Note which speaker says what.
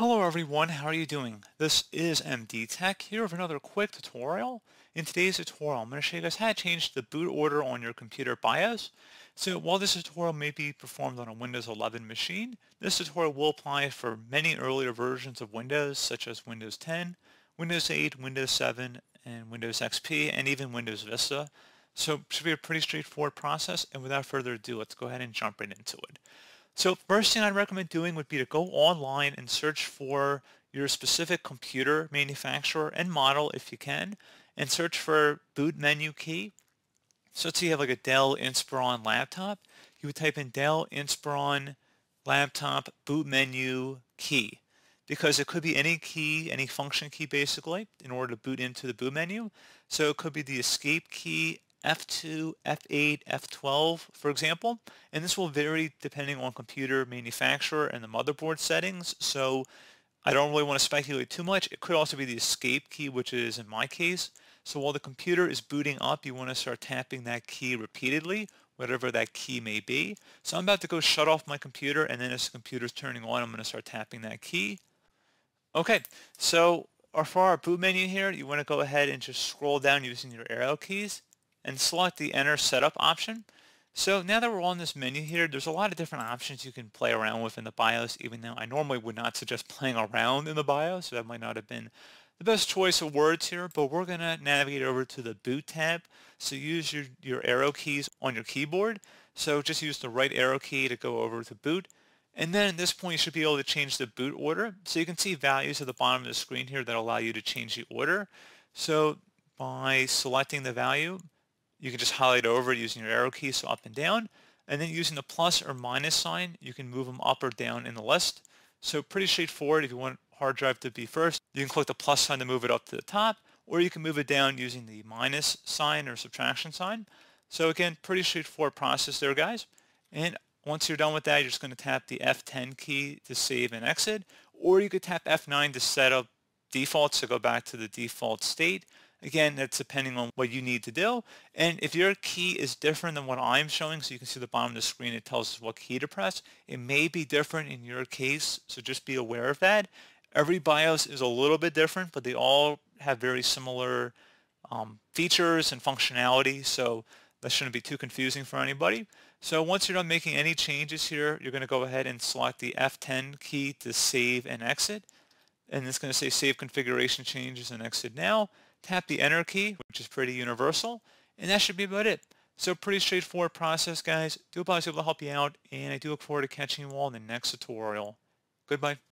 Speaker 1: Hello everyone, how are you doing? This is MD Tech here with another quick tutorial. In today's tutorial, I'm going to show you guys how to change the boot order on your computer BIOS. So while this tutorial may be performed on a Windows 11 machine, this tutorial will apply for many earlier versions of Windows, such as Windows 10, Windows 8, Windows 7, and Windows XP, and even Windows Vista. So it should be a pretty straightforward process, and without further ado, let's go ahead and jump right into it. So first thing I'd recommend doing would be to go online and search for your specific computer manufacturer and model if you can, and search for boot menu key. So let's say you have like a Dell Inspiron laptop, you would type in Dell Inspiron laptop boot menu key, because it could be any key, any function key basically, in order to boot into the boot menu. So it could be the escape key, F2, F8, F12, for example, and this will vary depending on computer manufacturer and the motherboard settings. So I don't really want to speculate too much. It could also be the escape key, which is in my case. So while the computer is booting up, you want to start tapping that key repeatedly, whatever that key may be. So I'm about to go shut off my computer, and then as the computer is turning on, I'm going to start tapping that key. Okay, so for our boot menu here, you want to go ahead and just scroll down using your arrow keys and select the Enter Setup option. So now that we're on this menu here, there's a lot of different options you can play around with in the BIOS, even though I normally would not suggest playing around in the BIOS, so that might not have been the best choice of words here, but we're going to navigate over to the Boot tab. So use your arrow keys on your keyboard. So just use the right arrow key to go over to Boot. And then at this point, you should be able to change the boot order. So you can see values at the bottom of the screen here that allow you to change the order. So by selecting the value, you can just highlight over it using your arrow keys, so up and down. And then using the plus or minus sign, you can move them up or down in the list. So pretty straightforward. If you want hard drive to be first, you can click the plus sign to move it up to the top, or you can move it down using the minus sign or subtraction sign. So again, pretty straightforward process there, guys. And once you're done with that, you're just going to tap the F10 key to save and exit, or you could tap F9 to set up defaults to go back to the default state. Again, that's depending on what you need to do. And if your key is different than what I'm showing, so you can see the bottom of the screen, it tells us what key to press. It may be different in your case, so just be aware of that. Every BIOS is a little bit different, but they all have very similar features and functionality, so that shouldn't be too confusing for anybody. So once you're done making any changes here, you're going to go ahead and select the F10 key to save and exit. And it's going to say Save Configuration Changes and Exit Now. Tap the Enter key, which is pretty universal, and that should be about it. So pretty straightforward process, guys. Do hope I was able to help you out, and I do look forward to catching you all in the next tutorial. Goodbye.